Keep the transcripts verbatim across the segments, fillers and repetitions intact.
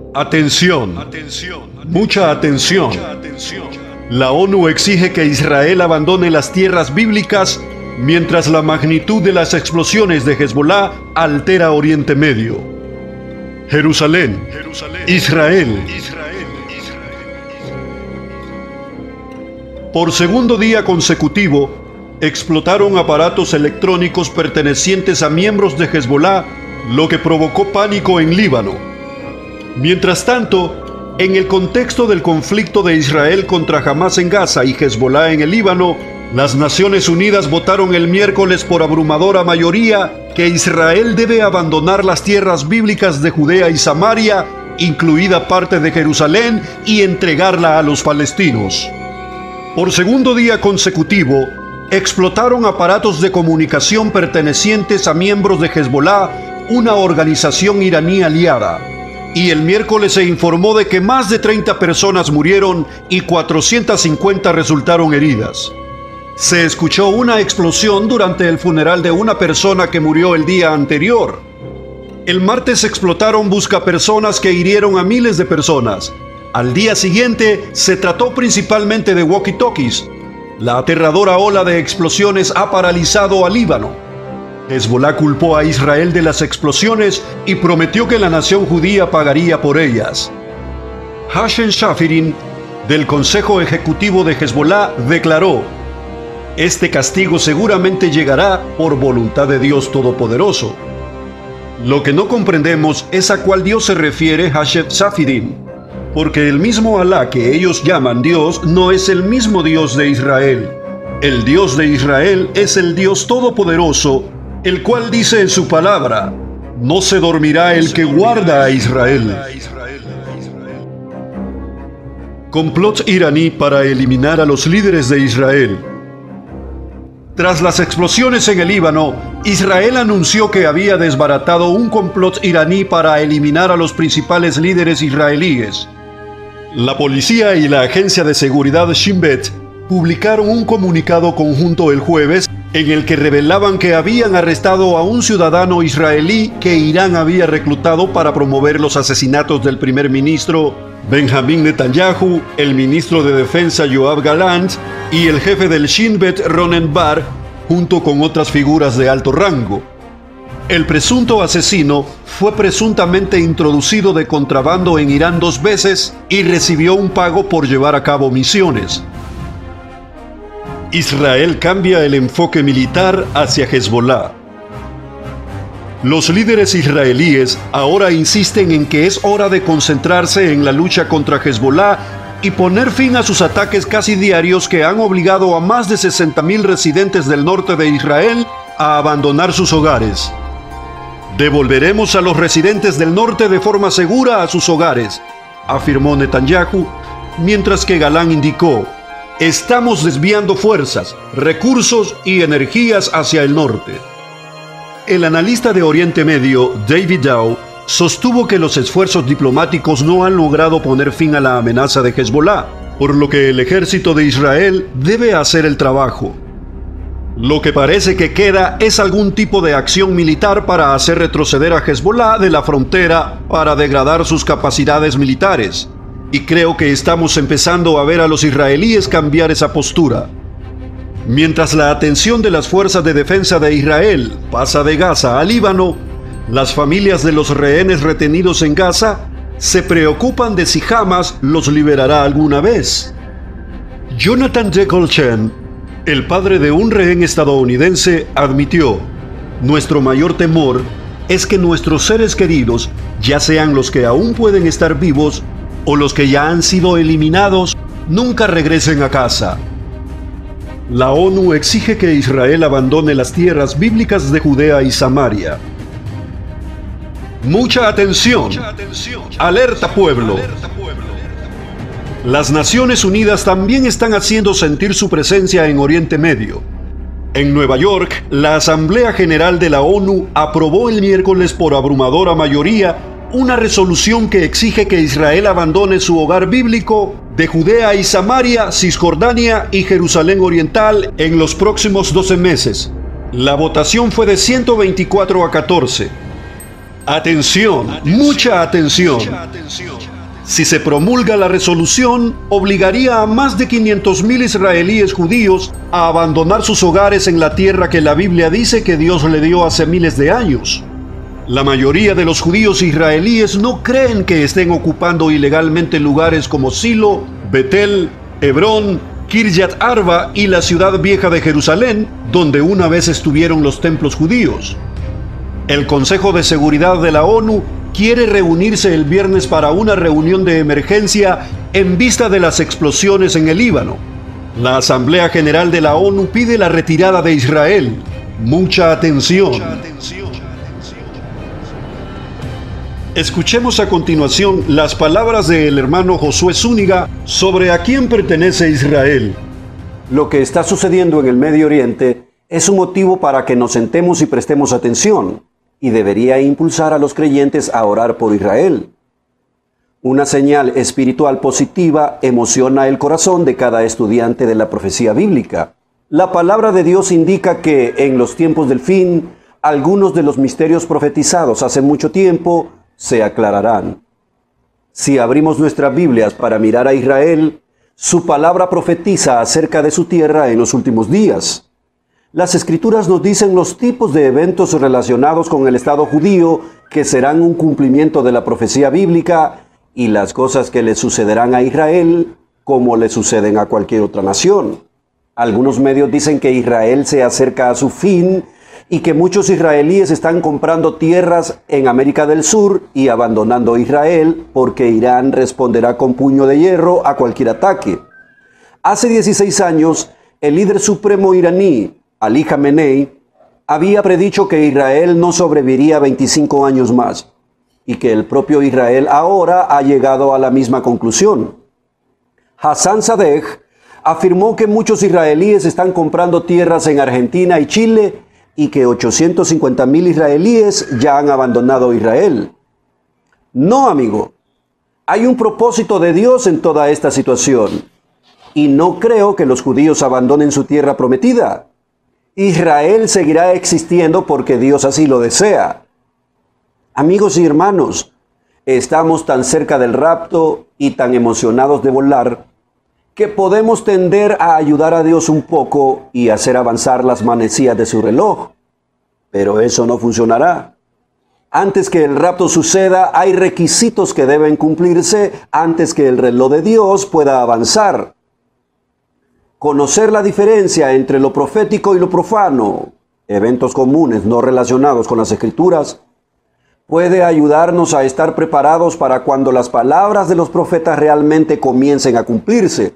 Atención, mucha atención. La ONU exige que Israel abandone las tierras bíblicas mientras la magnitud de las explosiones de Hezbollah altera Oriente Medio. Jerusalén, Israel. Por segundo día consecutivo, explotaron aparatos electrónicos pertenecientes a miembros de Hezbollah, lo que provocó pánico en Líbano. Mientras tanto, en el contexto del conflicto de Israel contra Hamás en Gaza y Hezbollah en el Líbano, las Naciones Unidas votaron el miércoles por abrumadora mayoría que Israel debe abandonar las tierras bíblicas de Judea y Samaria, incluida parte de Jerusalén, y entregarla a los palestinos. Por segundo día consecutivo, explotaron aparatos de comunicación pertenecientes a miembros de Hezbollah, una organización iraní aliada. Y el miércoles se informó de que más de treinta personas murieron y cuatrocientas cincuenta resultaron heridas. Se escuchó una explosión durante el funeral de una persona que murió el día anterior. El martes explotaron buscapersonas que hirieron a miles de personas. Al día siguiente se trató principalmente de walkie-talkies. La aterradora ola de explosiones ha paralizado al Líbano. Hezbollah culpó a Israel de las explosiones y prometió que la nación judía pagaría por ellas. Hashem Shafirin, del Consejo Ejecutivo de Hezbollah, declaró: "Este castigo seguramente llegará por voluntad de Dios Todopoderoso". Lo que no comprendemos es a cuál Dios se refiere Hashem Shafirin, porque el mismo Alá que ellos llaman Dios no es el mismo Dios de Israel. El Dios de Israel es el Dios Todopoderoso, el cual dice en su palabra: "No se dormirá el que guarda a Israel". Complot iraní para eliminar a los líderes de Israel. Tras las explosiones en el Líbano, Israel anunció que había desbaratado un complot iraní para eliminar a los principales líderes israelíes. La policía y la agencia de seguridad Shin Bet publicaron un comunicado conjunto el jueves en el que revelaban que habían arrestado a un ciudadano israelí que Irán había reclutado para promover los asesinatos del primer ministro Benjamin Netanyahu, el ministro de Defensa Yoav Gallant y el jefe del Shin Bet Ronen Bar, junto con otras figuras de alto rango. El presunto asesino fue presuntamente introducido de contrabando en Irán dos veces y recibió un pago por llevar a cabo misiones. Israel cambia el enfoque militar hacia Hezbollah. Los líderes israelíes ahora insisten en que es hora de concentrarse en la lucha contra Hezbollah y poner fin a sus ataques casi diarios que han obligado a más de sesenta mil residentes del norte de Israel a abandonar sus hogares. "Devolveremos a los residentes del norte de forma segura a sus hogares", afirmó Netanyahu, mientras que Galán indicó: "Estamos desviando fuerzas, recursos y energías hacia el norte". El analista de Oriente Medio, David Dow, sostuvo que los esfuerzos diplomáticos no han logrado poner fin a la amenaza de Hezbollah, por lo que el ejército de Israel debe hacer el trabajo. Lo que parece que queda es algún tipo de acción militar para hacer retroceder a Hezbollah de la frontera para degradar sus capacidades militares. Y creo que estamos empezando a ver a los israelíes cambiar esa postura. Mientras la atención de las fuerzas de defensa de Israel pasa de Gaza a Líbano, las familias de los rehenes retenidos en Gaza se preocupan de si Hamas los liberará alguna vez. Jonathan Dekolchen, el padre de un rehén estadounidense, admitió: "Nuestro mayor temor es que nuestros seres queridos, ya sean los que aún pueden estar vivos o los que ya han sido eliminados, nunca regresen a casa". La ONU exige que Israel abandone las tierras bíblicas de Judea y Samaria. Mucha atención. Alerta pueblo. Las Naciones Unidas también están haciendo sentir su presencia en Oriente Medio. En Nueva York, la Asamblea General de la ONU aprobó el miércoles por abrumadora mayoría una resolución que exige que Israel abandone su hogar bíblico de Judea y Samaria, Cisjordania y Jerusalén Oriental en los próximos doce meses. La votación fue de ciento veinticuatro a catorce. Atención, mucha atención. Si se promulga la resolución, obligaría a más de quinientos mil israelíes judíos a abandonar sus hogares en la tierra que la Biblia dice que Dios le dio hace miles de años. La mayoría de los judíos israelíes no creen que estén ocupando ilegalmente lugares como Silo, Betel, Hebrón, Kiryat Arba y la ciudad vieja de Jerusalén, donde una vez estuvieron los templos judíos. El Consejo de Seguridad de la ONU quiere reunirse el viernes para una reunión de emergencia en vista de las explosiones en el Líbano. La Asamblea General de la ONU pide la retirada de Israel. Mucha atención. Escuchemos a continuación las palabras del hermano Josué Zúñiga sobre a quién pertenece Israel. Lo que está sucediendo en el Medio Oriente es un motivo para que nos sentemos y prestemos atención, y debería impulsar a los creyentes a orar por Israel. Una señal espiritual positiva emociona el corazón de cada estudiante de la profecía bíblica. La palabra de Dios indica que en los tiempos del fin, algunos de los misterios profetizados hace mucho tiempo se aclararán. Si abrimos nuestras Biblias para mirar a Israel, su palabra profetiza acerca de su tierra en los últimos días. Las Escrituras nos dicen los tipos de eventos relacionados con el Estado judío que serán un cumplimiento de la profecía bíblica y las cosas que le sucederán a Israel como le suceden a cualquier otra nación. Algunos medios dicen que Israel se acerca a su fin y que muchos israelíes están comprando tierras en América del Sur y abandonando Israel porque Irán responderá con puño de hierro a cualquier ataque. Hace dieciséis años, el líder supremo iraní, Ali Khamenei, había predicho que Israel no sobreviviría veinticinco años más, y que el propio Israel ahora ha llegado a la misma conclusión. Hassan Sadegh afirmó que muchos israelíes están comprando tierras en Argentina y Chile, y que ochocientos cincuenta mil israelíes ya han abandonado Israel. No, amigo, hay un propósito de Dios en toda esta situación, y no creo que los judíos abandonen su tierra prometida. Israel seguirá existiendo porque Dios así lo desea. Amigos y hermanos, estamos tan cerca del rapto y tan emocionados de volar que podemos tender a ayudar a Dios un poco y hacer avanzar las manecillas de su reloj. Pero eso no funcionará. Antes que el rapto suceda, hay requisitos que deben cumplirse antes que el reloj de Dios pueda avanzar. Conocer la diferencia entre lo profético y lo profano, eventos comunes no relacionados con las Escrituras, puede ayudarnos a estar preparados para cuando las palabras de los profetas realmente comiencen a cumplirse.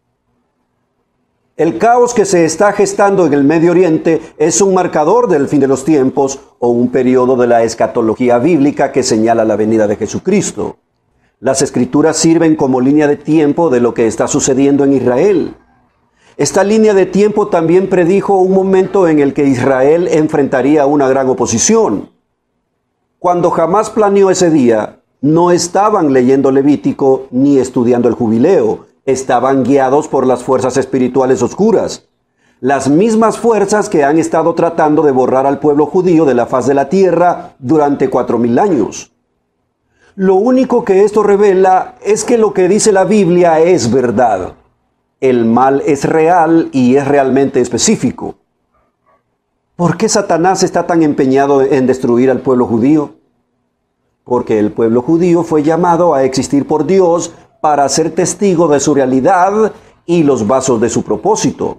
El caos que se está gestando en el Medio Oriente es un marcador del fin de los tiempos o un periodo de la escatología bíblica que señala la venida de Jesucristo. Las Escrituras sirven como línea de tiempo de lo que está sucediendo en Israel. Esta línea de tiempo también predijo un momento en el que Israel enfrentaría una gran oposición. Cuando Hamás planeó ese día, no estaban leyendo Levítico ni estudiando el jubileo, estaban guiados por las fuerzas espirituales oscuras, las mismas fuerzas que han estado tratando de borrar al pueblo judío de la faz de la tierra durante cuatro mil años. Lo único que esto revela es que lo que dice la Biblia es verdad. El mal es real y es realmente específico. ¿Por qué Satanás está tan empeñado en destruir al pueblo judío? Porque el pueblo judío fue llamado a existir por Dios para ser testigo de su realidad y los vasos de su propósito.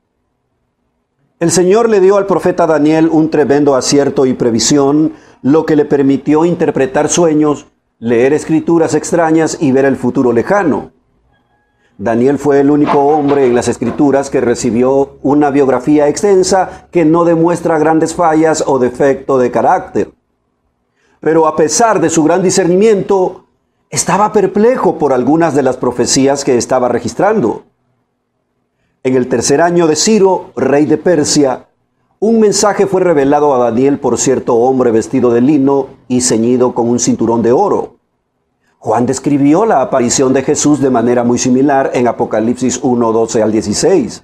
El Señor le dio al profeta Daniel un tremendo acierto y previsión, lo que le permitió interpretar sueños, leer escrituras extrañas y ver el futuro lejano. Daniel fue el único hombre en las Escrituras que recibió una biografía extensa que no demuestra grandes fallas o defecto de carácter. Pero a pesar de su gran discernimiento, estaba perplejo por algunas de las profecías que estaba registrando. En el tercer año de Ciro, rey de Persia, un mensaje fue revelado a Daniel por cierto hombre vestido de lino y ceñido con un cinturón de oro. Juan describió la aparición de Jesús de manera muy similar en Apocalipsis uno, doce al dieciséis.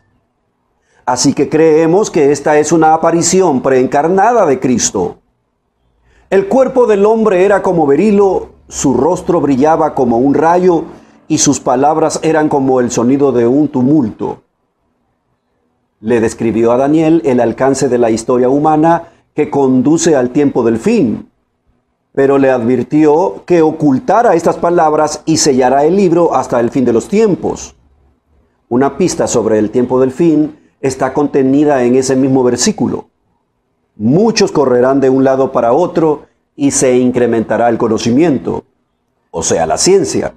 Así que creemos que esta es una aparición preencarnada de Cristo. El cuerpo del hombre era como berilo, su rostro brillaba como un rayo y sus palabras eran como el sonido de un tumulto. Le describió a Daniel el alcance de la historia humana que conduce al tiempo del fin, pero le advirtió que ocultara estas palabras y sellará el libro hasta el fin de los tiempos. Una pista sobre el tiempo del fin está contenida en ese mismo versículo. Muchos correrán de un lado para otro y se incrementará el conocimiento, o sea, la ciencia.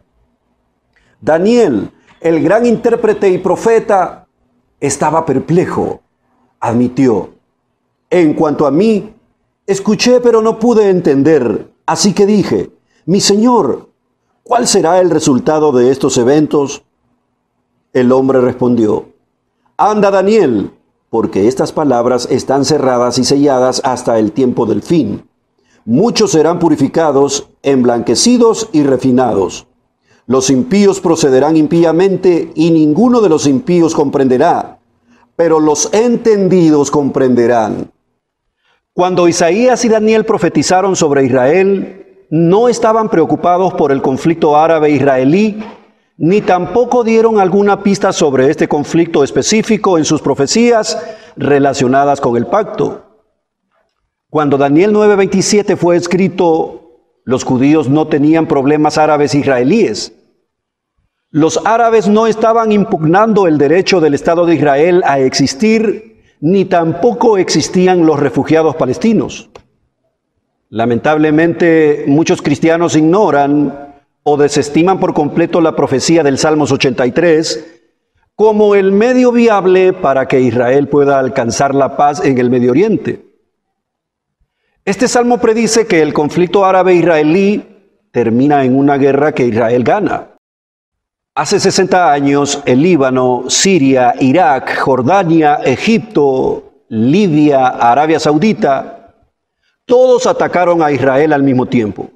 Daniel, el gran intérprete y profeta, estaba perplejo. Admitió: en cuanto a mí, escuché pero no pude entender, así que dije: mi Señor, ¿cuál será el resultado de estos eventos? El hombre respondió: anda, Daniel, porque estas palabras están cerradas y selladas hasta el tiempo del fin. Muchos serán purificados, emblanquecidos y refinados. Los impíos procederán impíamente y ninguno de los impíos comprenderá, pero los entendidos comprenderán. Cuando Isaías y Daniel profetizaron sobre Israel, no estaban preocupados por el conflicto árabe-israelí, ni tampoco dieron alguna pista sobre este conflicto específico en sus profecías relacionadas con el pacto. Cuando Daniel nueve veintisiete fue escrito, los judíos no tenían problemas árabes israelíes. Los árabes no estaban impugnando el derecho del Estado de Israel a existir, ni tampoco existían los refugiados palestinos. Lamentablemente, muchos cristianos ignoran o desestiman por completo la profecía del Salmos ochenta y tres como el medio viable para que Israel pueda alcanzar la paz en el Medio Oriente. Este salmo predice que el conflicto árabe-israelí termina en una guerra que Israel gana. Hace sesenta años, el Líbano, Siria, Irak, Jordania, Egipto, Libia, Arabia Saudita, todos atacaron a Israel al mismo tiempo.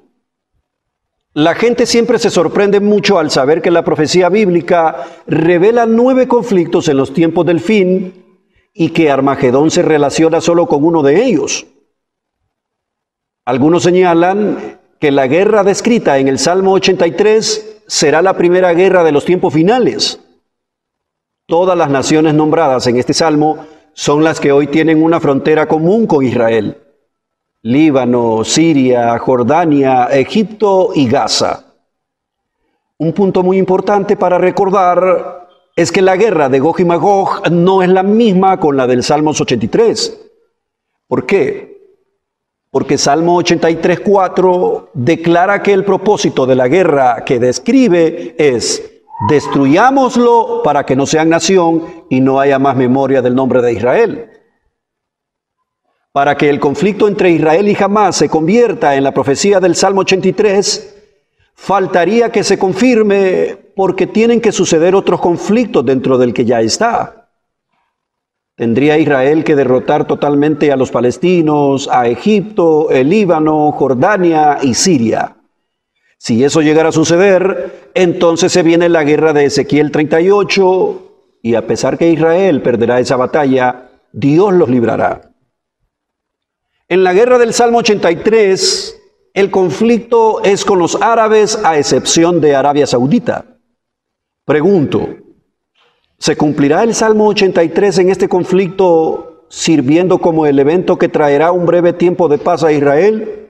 La gente siempre se sorprende mucho al saber que la profecía bíblica revela nueve conflictos en los tiempos del fin y que Armagedón se relaciona solo con uno de ellos. Algunos señalan que la guerra descrita en el Salmo ochenta y tres será la primera guerra de los tiempos finales. Todas las naciones nombradas en este salmo son las que hoy tienen una frontera común con Israel: Líbano, Siria, Jordania, Egipto y Gaza. Un punto muy importante para recordar es que la guerra de Gog y Magog no es la misma con la del Salmos ochenta y tres. ¿Por qué? Porque Salmo ochenta y tres, cuatro declara que el propósito de la guerra que describe es: destruyámoslo para que no sean nación y no haya más memoria del nombre de Israel. Para que el conflicto entre Israel y Hamás se convierta en la profecía del Salmo ochenta y tres, faltaría que se confirme, porque tienen que suceder otros conflictos dentro del que ya está. Tendría Israel que derrotar totalmente a los palestinos, a Egipto, el Líbano, Jordania y Siria. Si eso llegara a suceder, entonces se viene la guerra de Ezequiel treinta y ocho, y a pesar que Israel perderá esa batalla, Dios los librará. En la guerra del Salmo ochenta y tres, el conflicto es con los árabes a excepción de Arabia Saudita. Pregunto, ¿se cumplirá el Salmo ochenta y tres en este conflicto sirviendo como el evento que traerá un breve tiempo de paz a Israel?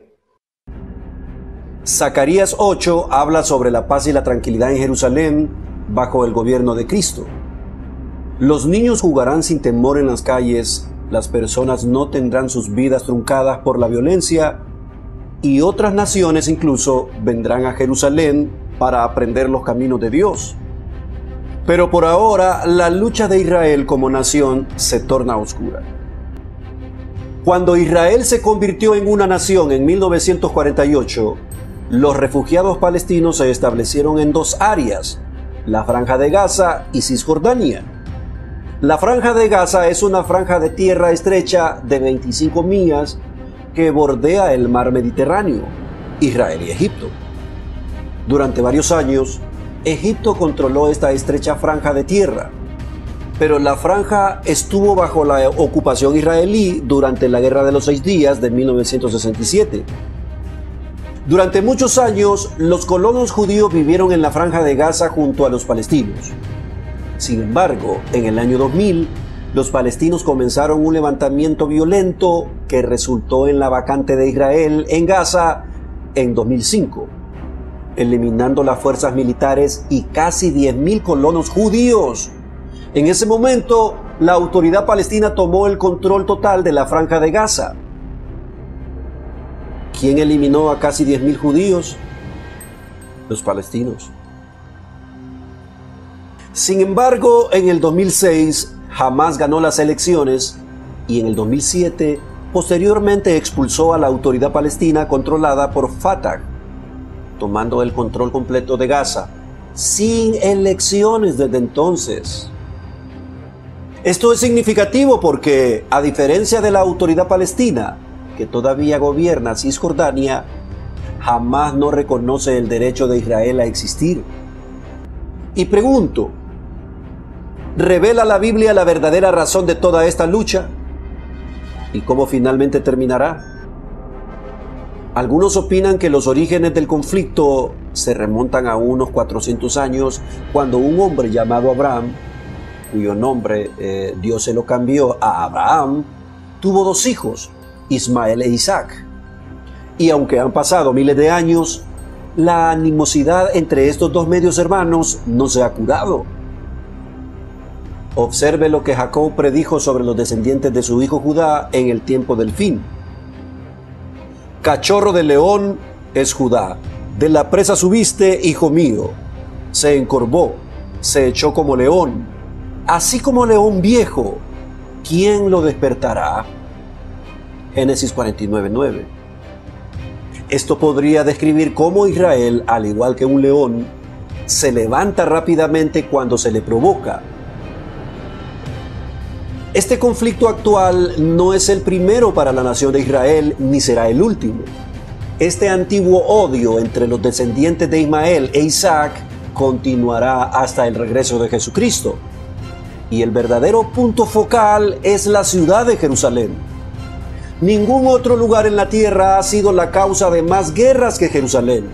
Zacarías ocho habla sobre la paz y la tranquilidad en Jerusalén bajo el gobierno de Cristo. Los niños jugarán sin temor en las calles, las personas no tendrán sus vidas truncadas por la violencia, y otras naciones incluso vendrán a Jerusalén para aprender los caminos de Dios. Pero por ahora, la lucha de Israel como nación se torna oscura. Cuando Israel se convirtió en una nación en mil novecientos cuarenta y ocho, los refugiados palestinos se establecieron en dos áreas: la Franja de Gaza y Cisjordania. La Franja de Gaza es una franja de tierra estrecha de veinticinco millas que bordea el mar Mediterráneo, Israel y Egipto. Durante varios años, Egipto controló esta estrecha franja de tierra, pero la franja estuvo bajo la ocupación israelí durante la Guerra de los Seis Días de mil novecientos sesenta y siete. Durante muchos años, los colonos judíos vivieron en la franja de Gaza junto a los palestinos. Sin embargo, en el año dos mil, los palestinos comenzaron un levantamiento violento que resultó en la vacante de Israel en Gaza en dos mil cinco, eliminando las fuerzas militares y casi diez mil colonos judíos. En ese momento, la autoridad palestina tomó el control total de la franja de Gaza. ¿Quién eliminó a casi diez mil judíos? Los palestinos. Sin embargo, en el dos mil seis, Hamás ganó las elecciones y en el dos mil siete, posteriormente expulsó a la autoridad palestina controlada por Fatah, tomando el control completo de Gaza, sin elecciones desde entonces. Esto es significativo porque, a diferencia de la autoridad palestina, que todavía gobierna Cisjordania, Hamás no reconoce el derecho de Israel a existir. Y pregunto, ¿revela la Biblia la verdadera razón de toda esta lucha? ¿Y cómo finalmente terminará? Algunos opinan que los orígenes del conflicto se remontan a unos cuatrocientos años, cuando un hombre llamado Abraham, cuyo nombre eh, Dios se lo cambió a Abraham, tuvo dos hijos, Ismael e Isaac. Y aunque han pasado miles de años, la animosidad entre estos dos medios hermanos no se ha curado. Observe lo que Jacob predijo sobre los descendientes de su hijo Judá en el tiempo del fin. Cachorro de león es Judá, de la presa subiste, hijo mío. Se encorvó, se echó como león, así como león viejo. ¿Quién lo despertará? Génesis cuarenta y nueve, nueve. Esto podría describir cómo Israel, al igual que un león, se levanta rápidamente cuando se le provoca. Este conflicto actual no es el primero para la nación de Israel, ni será el último. Este antiguo odio entre los descendientes de Ismael e Isaac continuará hasta el regreso de Jesucristo. Y el verdadero punto focal es la ciudad de Jerusalén. Ningún otro lugar en la tierra ha sido la causa de más guerras que Jerusalén.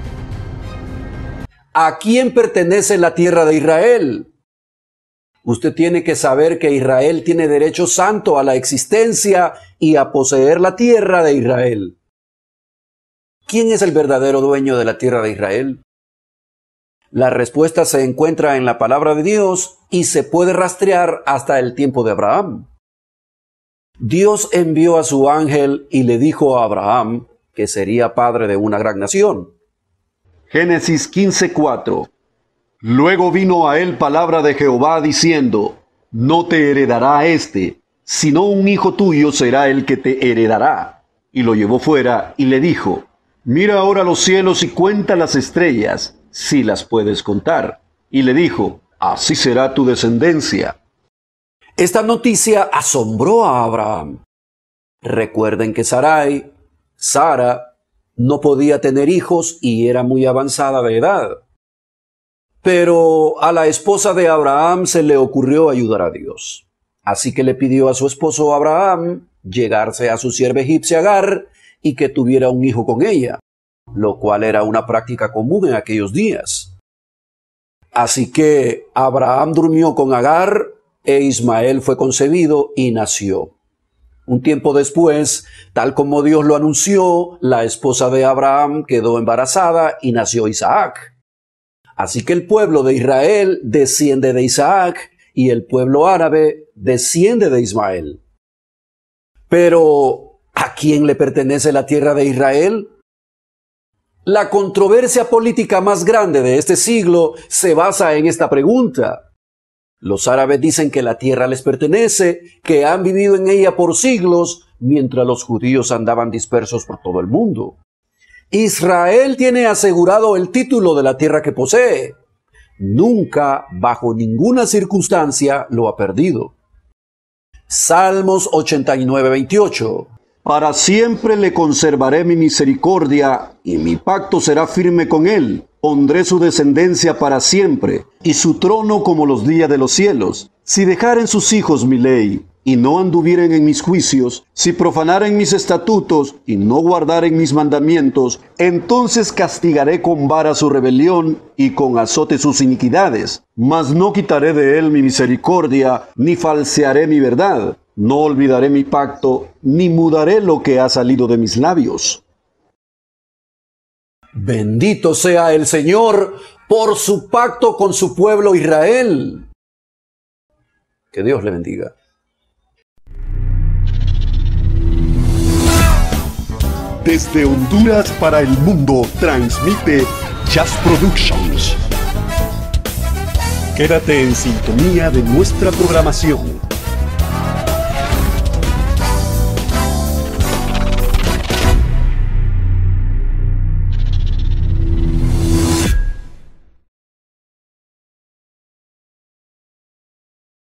¿A quién pertenece la tierra de Israel? Usted tiene que saber que Israel tiene derecho santo a la existencia y a poseer la tierra de Israel. ¿Quién es el verdadero dueño de la tierra de Israel? La respuesta se encuentra en la palabra de Dios y se puede rastrear hasta el tiempo de Abraham. Dios envió a su ángel y le dijo a Abraham que sería padre de una gran nación. Génesis quince, cuatro. Luego vino a él palabra de Jehová diciendo: No te heredará éste, sino un hijo tuyo será el que te heredará. Y lo llevó fuera y le dijo: Mira ahora los cielos y cuenta las estrellas, si las puedes contar. Y le dijo: Así será tu descendencia. Esta noticia asombró a Abraham. Recuerden que Sarai, Sara, no podía tener hijos y era muy avanzada de edad. Pero a la esposa de Abraham se le ocurrió ayudar a Dios. Así que le pidió a su esposo Abraham llegarse a su sierva egipcia Agar y que tuviera un hijo con ella, lo cual era una práctica común en aquellos días. Así que Abraham durmió con Agar e Ismael fue concebido y nació. Un tiempo después, tal como Dios lo anunció, la esposa de Abraham quedó embarazada y nació Isaac. Así que el pueblo de Israel desciende de Isaac y el pueblo árabe desciende de Ismael. Pero, ¿a quién le pertenece la tierra de Israel? La controversia política más grande de este siglo se basa en esta pregunta. Los árabes dicen que la tierra les pertenece, que han vivido en ella por siglos, mientras los judíos andaban dispersos por todo el mundo. Israel tiene asegurado el título de la tierra que posee. Nunca, bajo ninguna circunstancia, lo ha perdido. Salmos ochenta y nueve, veintiocho. Para siempre le conservaré mi misericordia, y mi pacto será firme con él. Pondré su descendencia para siempre, y su trono como los días de los cielos. Si dejaren sus hijos mi ley, y no anduvieren en mis juicios, si profanaren mis estatutos, y no guardaren mis mandamientos, entonces castigaré con vara su rebelión, y con azote sus iniquidades. Mas no quitaré de él mi misericordia, ni falsearé mi verdad. No olvidaré mi pacto, ni mudaré lo que ha salido de mis labios. Bendito sea el Señor por su pacto con su pueblo Israel. Que Dios le bendiga. Desde Honduras para el mundo transmite Jazz Productions. Quédate en sintonía de nuestra programación.